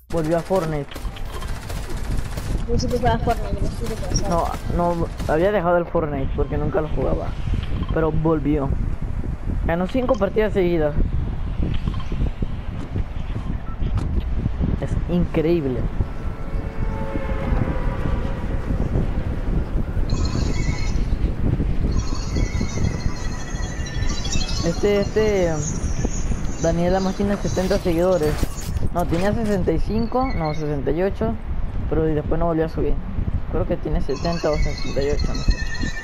Volvió a Fortnite. Yo sí que juega Fortnite, yo sí que puedo No, no, había dejado el Fortnite porque nunca lo jugaba. Pero volvió. Ganó 5 partidas seguidas. Es increíble. Daniela más tiene 70 seguidores. No, tenía 65, no, 68, pero después no volvió a subir. Creo que tiene 70 o 68, no sé.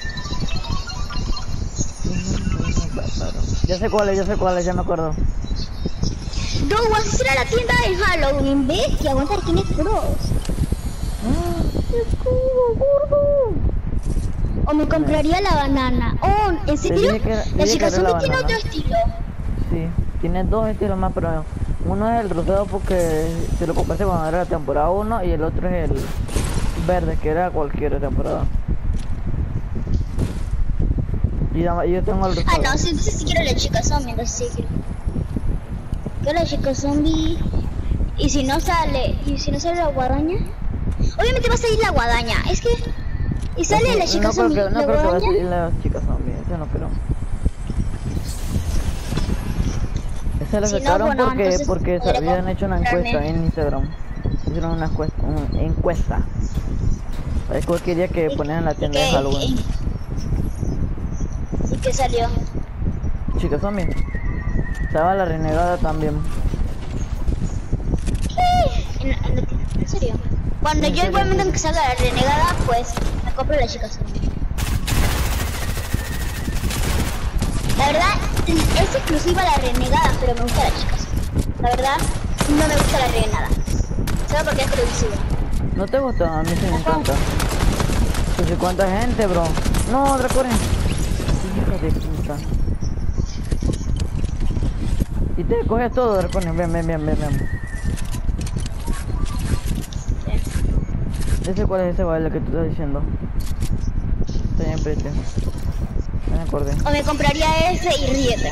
Ya sé cuál es, ya me acuerdo. No, vas a ir a la tienda de Halloween, bestia, aguanta quién es Bros. ¡Escudo, gordo! O me compraría la banana. Oh, ¿en serio? La chica zombie tiene otro estilo. Sí, tiene dos estilos más, pero uno es el rosado porque se lo compraste cuando era la temporada 1 y el otro es el verde que era cualquier temporada. Y yo tengo el rosado. Ah, no, sí, entonces sí quiero la chica zombie, entonces sí quiero. Quiero la chica zombie. Y si no sale la guadaña. Obviamente va a salir la guadaña, es que... Y sale la chica zombie, no creo que va a salir la chica zombie, eso no creo. Se lo sacaron porque se habían hecho una encuesta en Instagram. Hicieron una encuesta. Para que quería que ponieran en la tienda de Halloween. ¿Y qué salió? Chica zombie. Estaba la renegada también. ¿Qué? ¿En serio? Cuando yo el momento en que salga la renegada, pues me compro la chica zombie. La verdad, es exclusiva la renegada, pero me gusta la chica zombie. La verdad, no me gusta la renegada. Solo porque es exclusiva. ¿No te gusta? A mí sí me encanta. No sé cuánta gente, bro. No, Dracoren. Hija de puta. Y te coges todo, Dracoren. Ven. Ese cuál es ese baile que tú estás diciendo. Está bien, prete. No me acordé. O me compraría ese y ríete.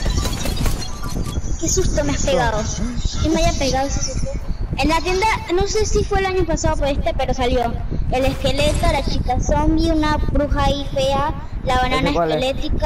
Qué susto me has pegado. ¿Quién me haya pegado ese susto? En la tienda, no sé si fue el año pasado por pero salió el esqueleto, la chica zombie, una bruja ahí fea, la banana esquelética,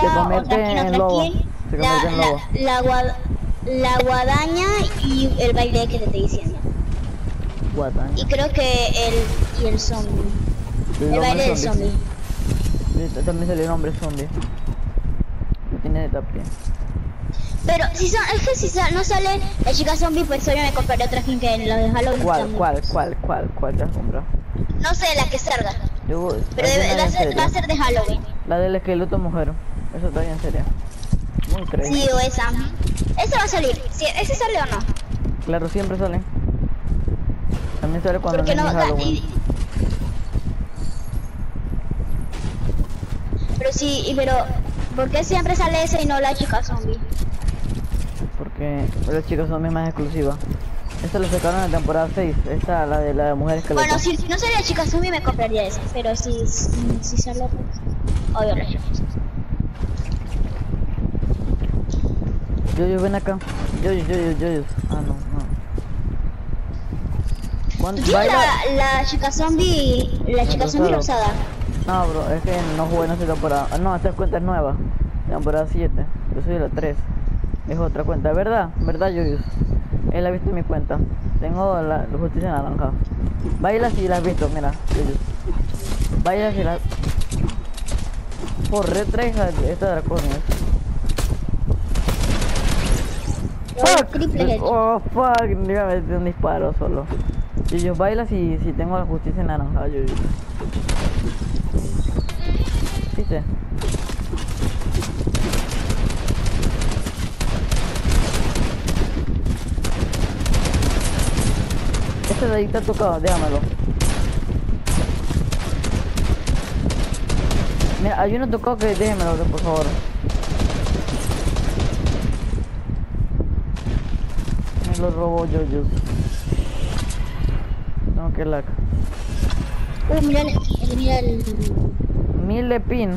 la guadaña y el baile que te estoy diciendo. Guadaña. Y creo que el zombie. El baile del zombie. También salió el hombre zombie. Que tiene de tapia. Pero si no sale la chica zombie, pues solo me compraré otra skin que en la de Halloween. ¿Cuál te has comprado? No sé, la que salga. Pero va a ser de Halloween. La del esqueleto mujer. Eso está bien seria. Muy increíble. Sí, o esa. Esa va a salir. ¿Sí, ¿ese sale o no? Claro, siempre sale. También sale cuando no es Halloween. Pero ¿por qué siempre sale ese y no la chica zombie? Porque la chica zombie es más exclusiva. Esta lo sacaron en la temporada 6. Esta, la de la mujer esqueleto. Bueno, si no sale la chica zombie me compraría esa. Pero si sale, pues... Obvio la chica zombie. Yo, ven acá. Yo. Ah, no. ¿Tienes la chica zombie? La chica zombie rosada. No, bro, es que no jugué en esta temporada. No, esta cuenta es nueva. Temporada 7. Yo soy de la 3. Es otra cuenta, ¿verdad? ¿Verdad, Yoyus? Él ha visto mi cuenta. Tengo la justicia naranja. Baila si la has visto, mira, Yoyus. Baila si la... Por red 3 esta draconia. Triple head. Oh, fuck. Me a meter un disparo solo. Yoyus, baila si tengo la justicia naranja, Yoyus. ¿Viste? Este de ahí está tocado, déjamelo. Mira, hay uno tocado que déjemelo, por favor. Me lo robó Yoyus. No, que lag. Mira el... 1000 de pin.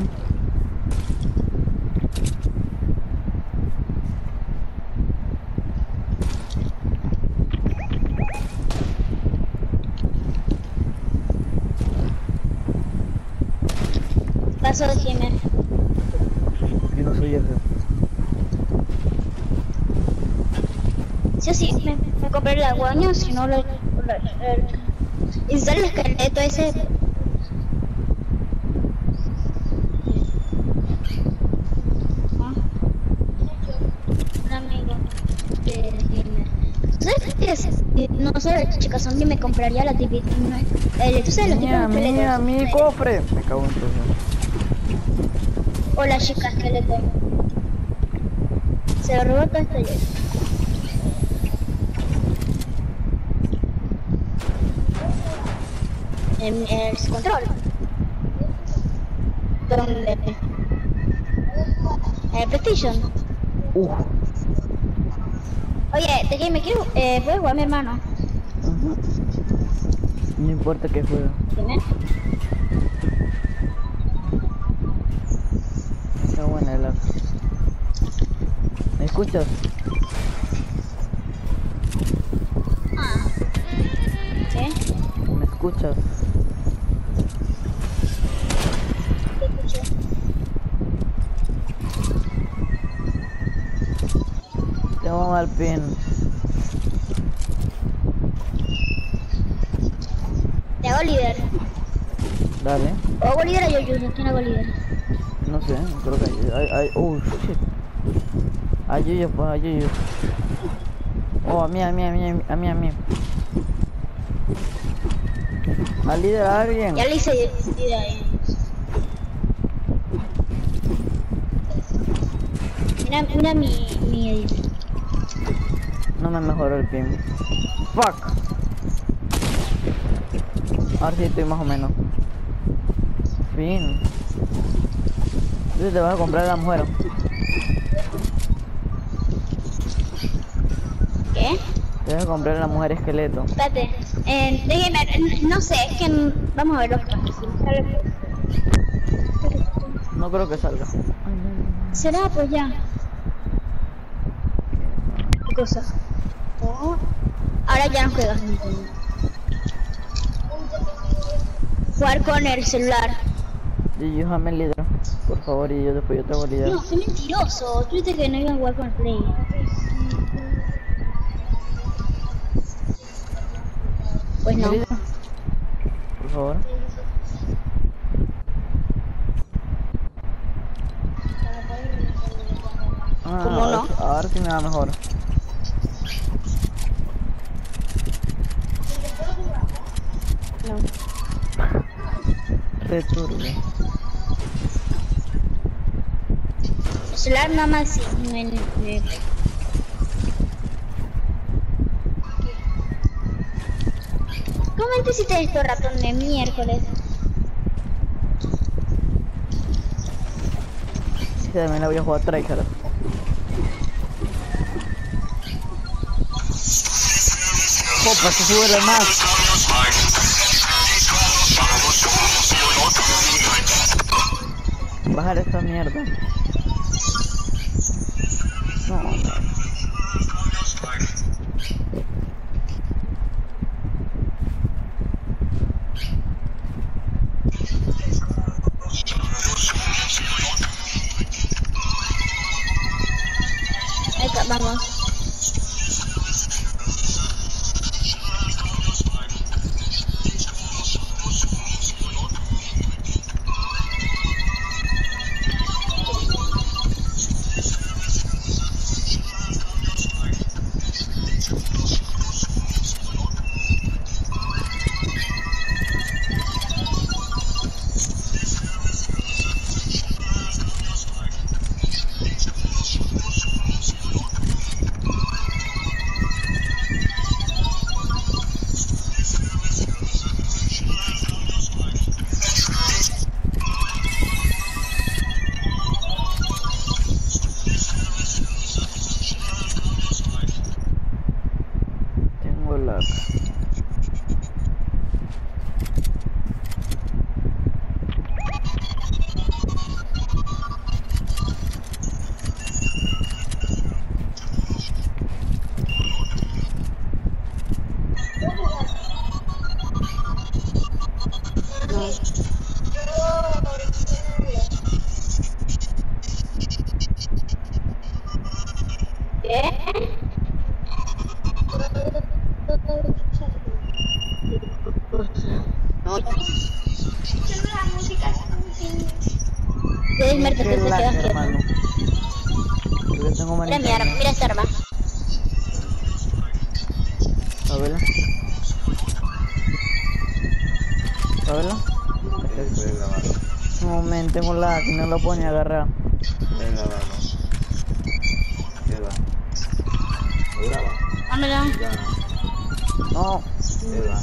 pasó, Jimé? Yo no soy ese. Sí, sí, me compré la guaña, si no y sale el esqueleto ese. Ah, un amigo de Jimé. ¿Sabes qué es? No sé, chicas, zombie me compraría la TV. ¿Tú sabes los tipos de Mira, esqueletos? mi cofre. Me cago en todo. O la chica esqueleto. Se lo robó todo esto ya. En el control. ¿Dónde? En el PlayStation. Oye, ¿de qué me quiero? ¿Puedes jugar mi hermano? Ujú. No importa que juegue. Dime. Está buena la. ¿Me escuchas? Ah. ¿Qué? ¿Me escuchas? Te escucho. Tengo mal pin. Te hago líder. Dale. O hago líder a Yoyo. ¿Quién hago líder? No sé, creo que hay oh shit. Ayuyo, pues ayuyo. Oh, a mí. Al líder a alguien. Ya le hice líder ahí. Mira mi edit. No me mejoró el pin. Fuck. Ahora sí estoy más o menos. Fin. Entonces te vas a comprar la mujer. ¿Qué? Te vas a comprar la mujer esqueleto. Espérate. Déjeme, no sé, es que vamos a ver los casos. No creo que salga. ¿Será? Pues ya. ¿Qué cosa? Oh. Ahora ya no juegas. Jugar con el celular. Y yo jame el líder. Por favor, y yo después yo te hago líder. No, qué mentiroso. Tú dices que no iba a jugar con el play. Pues no. Líder. Por favor. ¿Cómo no? Ahora sí me va mejor. No. Returbe. El celular nada más sí. ¿Cómo te hiciste esto, ratón de miércoles? Sí, también la voy a jugar tryhard. Opa, se sube la más. Bajar esta mierda. No, no. Ahí está, vamos. Tengo lag. No. Debes verte, Qué te lag, quedas quieto. hermano. Yo tengo mal Mira mi arma, mira esta arma. A verla. A verla. Estoy grabando. Un momento, tengo lag, no lo pone a agarrar. Estoy grabando. ¿Qué va? ¿Lo graba? Dámela. Ya. No. ¿Qué va?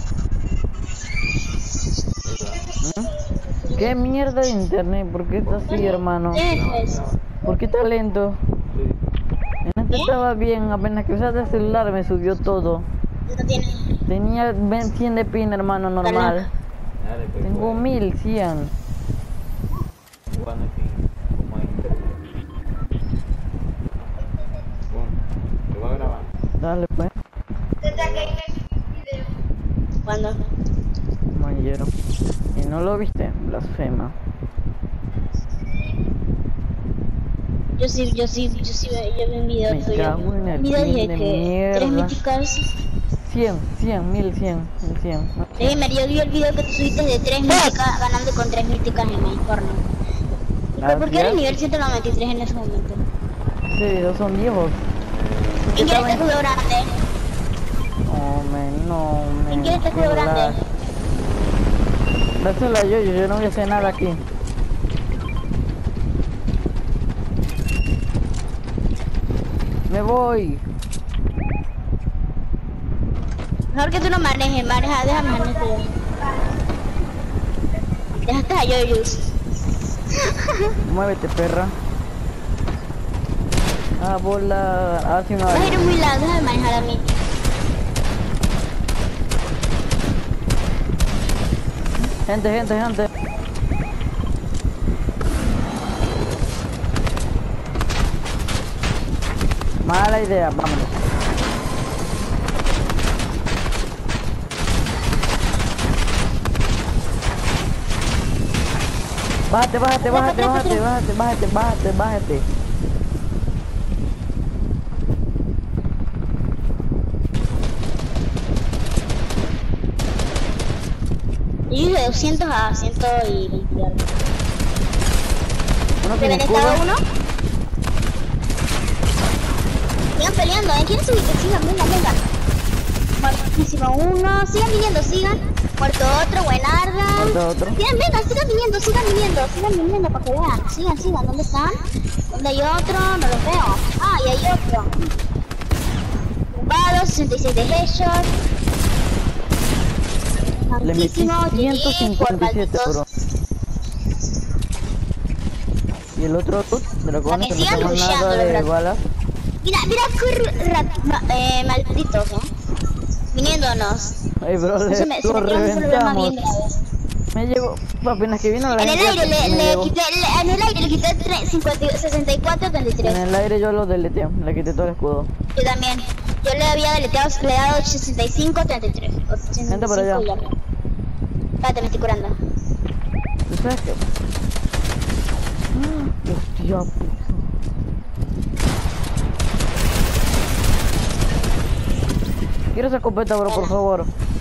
¿Qué va? ¿Mm? ¿Qué mierda de internet? ¿Por qué está así, hermano? ¿Qué es? ¿Por qué está lento? Sí. En este estaba bien, apenas que usaste el celular me subió todo. No tiene. Tenía 100 de pin, hermano, normal. Dale, pues, Tengo pues, 1100. jugando aquí, como ahí. Pum, ¿te va a grabar? Dale, pues. ¿Cuándo? Manllero. ¿Y no lo viste? Blasfema. Yo vi un video Me tuyo. cago en el Video pin dije de que 3 mierda. míticas. 100, 1100. Gamer, yo vi el video que tú subiste de 3 míticas, ganando con 3 míticas en el corner. ¿Pero por qué eres nivel 193 en ese momento? Ese video son viejos. ¿Quién quiere este juego grande? No, ¿Quién quiere este juego grande? Dáselo a yo no voy a hacer nada aquí. Me voy. Mejor que tú no manejes, déjame manejar yo. Dejaste a Yoyus. Muévete, perra. Ah, bola. Ah, sí, no. Vas a ir muy lado, déjame manejar a mí. Gente. Mala idea, vámonos. Bájate. Y de 200 a 120. Uno ¿Se tiene ven cada escudo. uno? Sigan peleando, ¿quieren subir? Que sigan, venga. Muertísimo uno, sigan viniendo. Muerto otro, buenarda. Muerto otro. Sigan viniendo para que vean. Sigan, ¿dónde están? ¿Dónde hay otro? No los veo. Ah, y hay otro. Tumbado, 66 de headshot. Le metí Tantísimo, 157, bro. Y el otro dragón que no sigan tengo rusheando, nada de ¿verdad? balas. Mira malditos, viniéndonos. Ay, bro, Se lo me quedó un problema reventamos. bien grave. Me llevo, apenas que vino la En el gente, aire me llevó. le quité 64, 33. En el aire yo lo deleteo, le quité todo el escudo. Yo también. Yo le había deleteado, le he dado 65, 33. O 65 Gente por allá. y ya. Espérate, me estoy curando. ¿Tú sabes qué? Hostia puta. Quiero esa escopeta, bro, por favor.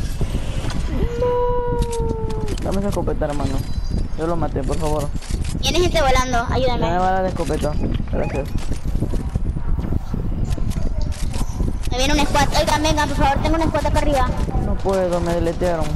No. Dame esa escopeta, hermano. Yo lo maté, por favor. Viene gente volando, Dame ayúdame. bala de escopeta. Gracias. Me viene un squad. Oigan, venga, por favor, tengo un squad acá arriba. No puedo, me deletearon.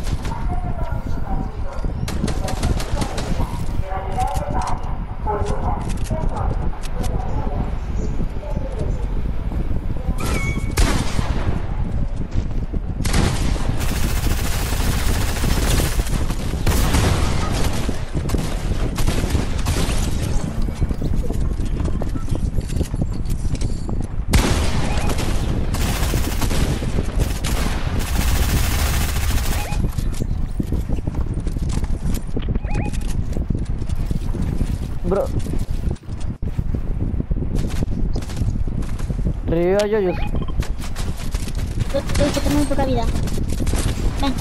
Bro. Revivió a Yoyos. Yo tengo muy poca vida. Ven.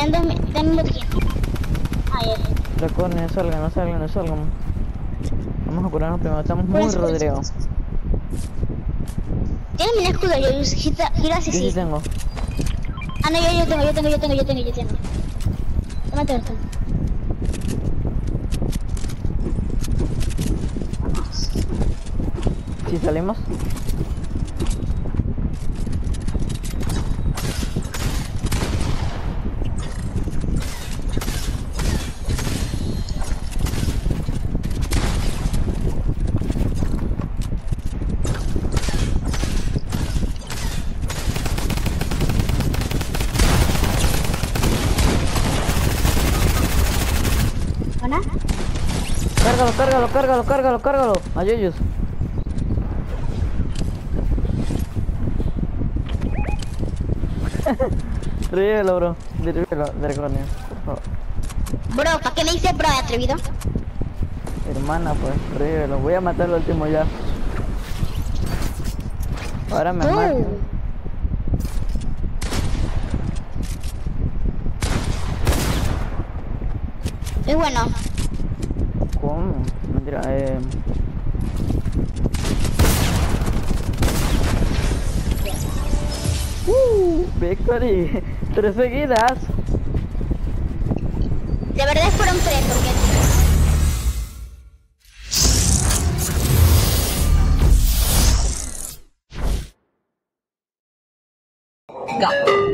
ten un botiquín. Ay, ay. Recuerden, no salgan, no salgan, no salgan. Vamos a curarnos primero, estamos muy Pues, rodreados. ¿Tienes mi escudo? Yo gira si Yo sí sí. tengo. Ah, no, yo tengo. Tómate esto. Si salimos. ¿Hola? Cárgalo. Ayuyos. Revívelo, bro. Revívelo, dragón, por favor. Bro, ¿para qué me dices bro, atrevido? Hermana, pues, revívelo. Voy a matar al último ya. Ahora me mato. Es bueno. ¿Cómo? Mentira, Victory. 3 seguidas. De verdad fueron 3 porque... Go.